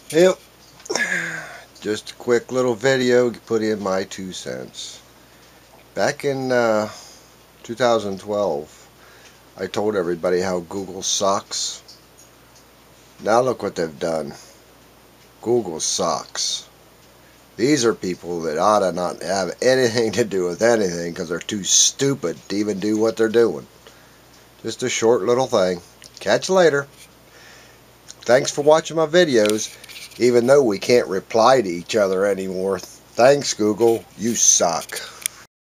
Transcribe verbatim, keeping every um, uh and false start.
Yep, just a quick little video to put in my two cents. Back in uh, two thousand twelve, I told everybody how Google sucks. Now look what they've done. Google sucks. These are people that ought to not have anything to do with anything because they're too stupid to even do what they're doing. Just a short little thing. Catch you later. Thanks for watching my videos, even though we can't reply to each other anymore. Thanks, Google. You suck.